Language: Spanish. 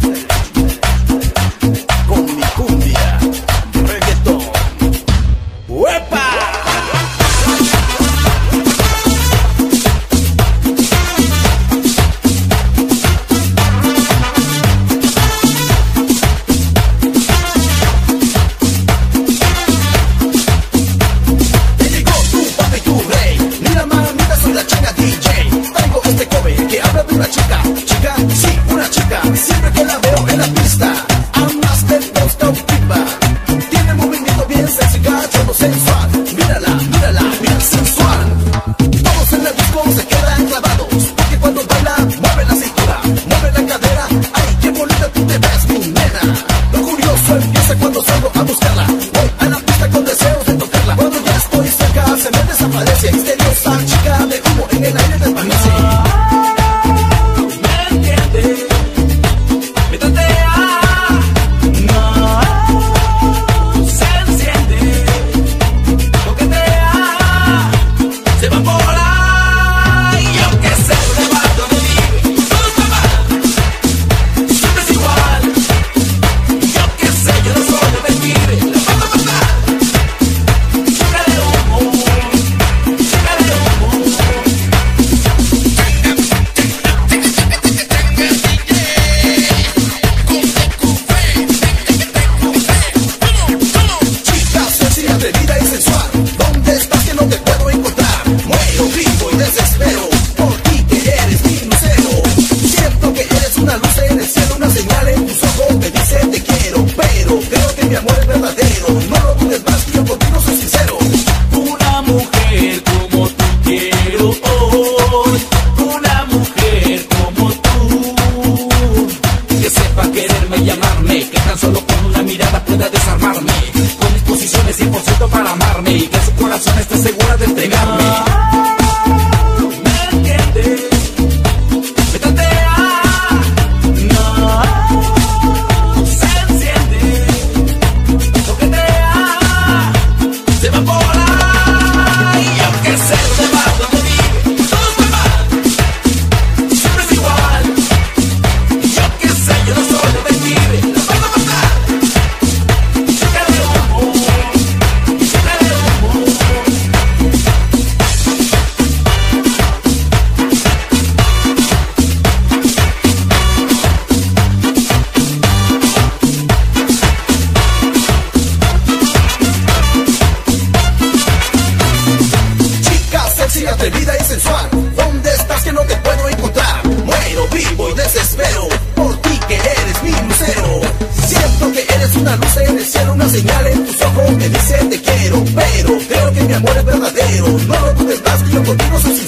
con mi cumbia, reggaetón. ¡Uepa! Una chica, sí, una chica. Siempre que la veo en la pista, además del gusto pipa. Tiene movimiento bien sexy, gacho, sensual. Mírala, bien sensual. Todos en el disco se quedan clavados, porque cuando baila, mueve la cintura, mueve la cadera. Ay, qué bonita tú te ves, mi nena. Lo curioso empieza cuando salgo a buscarla. Voy a la pista con deseos de tocarla. Cuando ya estoy cerca, se me desaparece. Misteriosa chica de humo en el aire desvanece. Llamarme, que tan solo con una mirada pueda desarmarme, con disposiciones 100% para amarme y que su corazón esté segura de entregarme. ¿Me entiendes? Me tantea, no se enciende, toquetea, se evapora y aunque sea debajo de mí, todo está mal, siempre es igual. Yo que sé, yo no soy de mentir. Atrevida y sensual, ¿dónde estás que no te puedo encontrar? Muero, vivo y desespero por ti que eres mi lucero. Siento que eres una luz en el cielo, una señal en tus ojos que dice te quiero, pero creo que mi amor es verdadero. No lo dudes más que yo contigo soy